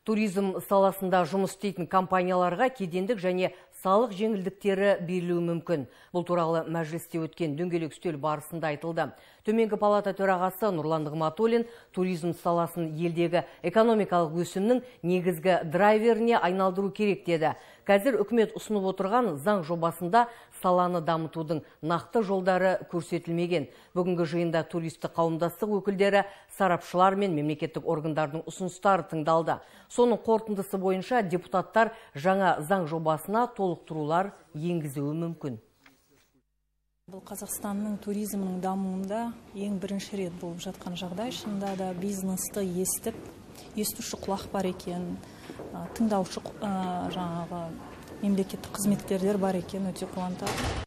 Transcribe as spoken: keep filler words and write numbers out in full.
Туризм саласында жұмыс істейтін компанияларға кедендік және салық жеңілдіктері берілуі мүмкін. Бұл туралы мәжілісте өткен дөңгелек үстел барысында айтылды. Төменгі палата төрағасы Нұрлан Нығматуллин туризм саласын елдегі экономикалық өсімнің негізгі драйверіне айналдыру керек деді. Қазір үкімет ұсынып отырған заң жобасында саланы дамытудың нақты жолдары көрсетілмеген. Бүгінгі жиында туристік қауымдастық өкілдері, сарапшылар мен мемлекеттік органдардың ұсыныстары тыңдалды. Соның қорытындысы бойынша депутаттар жаңа заң жобасына толықтырулар енгізуі мүмкін. Бұл Қазақстанның туризмінің дамуында ең бірінші рет болып жатқан жағдай. Шынында да бизнесті естіп, естуші құлақ бар екен, тыңдаушы жаңағы мемлекеттік қызметкерлер бар екен, өте қуантады.